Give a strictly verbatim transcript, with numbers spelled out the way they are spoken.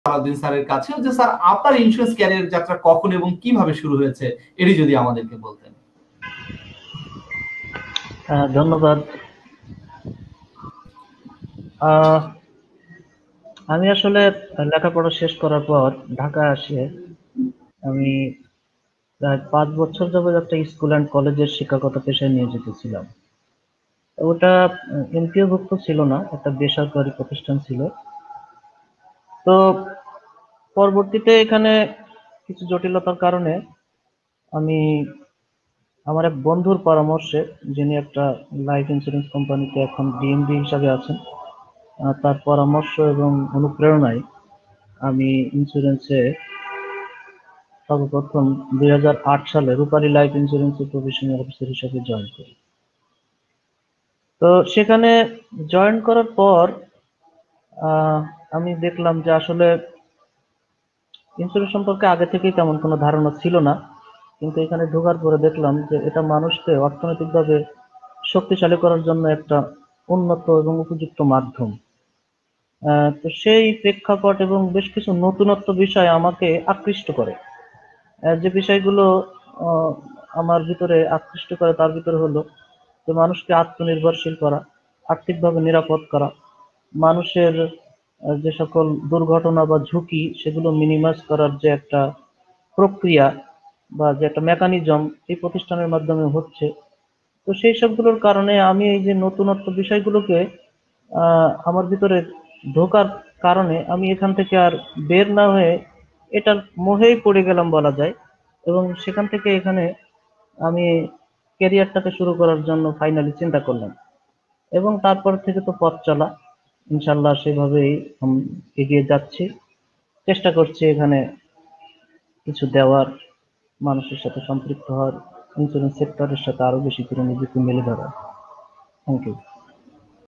সালাউদ্দিন স্যারের কাছে যে স্যার আপনার ইন্স্যুরেন্স ক্যারিয়ার যাত্রা কখন এবং কিভাবে শুরু হয়েছে এটি যদি আমাদেরকে বলতেন। ধন্যবাদ। আমি আসলে লেখাপড়া শেষ করার পর ঢাকা আসে আমি প্রায় পাঁচ বছর যাবত একটা স্কুল অ্যান্ড কলেজের শিক্ষকতা পেশায় নিয়োজিত ছিলাম। ওটা এমপিওভুক্ত ছিল না, একটা বেসরকারি প্রতিষ্ঠান ছিল। তো পরবর্তীতে এখানে কিছু জটিলতার কারণে আমি আমার এক বন্ধুর পরামর্শে, যিনি একটা লাইফ ইন্স্যুরেন্স কোম্পানিতে এখন ডিএমডি হিসাবে আছেন, তার পরামর্শ এবং অনুপ্রেরণায় আমি ইন্স্যুরেন্সে সর্বপ্রথম দুই হাজার আট সালে রূপালী লাইফ ইন্স্যুরেন্সের প্রভিশনারি অফিসার হিসেবে জয়েন করি। তো সেখানে জয়েন করার পর আমি দেখলাম যে আসলে ইন্স্যুরেন্স সম্পর্কে আগে থেকেই তেমন কোনো ধারণা ছিল না, কিন্তু এখানে ঢোকার পরে দেখলাম যে এটা মানুষকে অর্থনৈতিকভাবে শক্তিশালী করার জন্য একটা উন্নত এবং উপযুক্ত মাধ্যম। তো সেই প্রেক্ষাপট এবং বেশ কিছু নতুনত্ব বিষয় আমাকে আকৃষ্ট করে। যে বিষয়গুলো আমার ভিতরে আকৃষ্ট করে তার ভিতরে হলো যে মানুষকে আত্মনির্ভরশীল করা, আর্থিকভাবে নিরাপদ করা, মানুষের যে সকল দুর্ঘটনা বা ঝুঁকি সেগুলো মিনিমাইজ করার যে একটা প্রক্রিয়া বা যে একটা মেকানিজম এই প্রতিষ্ঠানের মাধ্যমে হচ্ছে। তো সেই সবগুলোর কারণে আমি এই যে নতুনত্ব বিষয়গুলোকে আমার ভিতরে ঢোকার কারণে আমি এখান থেকে আর বের না হয়ে এটার মোহেই পড়ে গেলাম বলা যায়, এবং সেখান থেকে এখানে আমি ক্যারিয়ারটাকে শুরু করার জন্য ফাইনালি চিন্তা করলাম, এবং তারপর থেকে তো পথ চলা ইনশাল্লাহ সেভাবেই এগিয়ে যাচ্ছি, চেষ্টা করছি এখানে কিছু দেওয়ার, মানুষের সাথে সম্পৃক্ত হওয়ার, ইন্স্যুরেন্স সেক্টরের সাথে আরো বেশি করে নিজেকে মেলে ধরার। Thank you.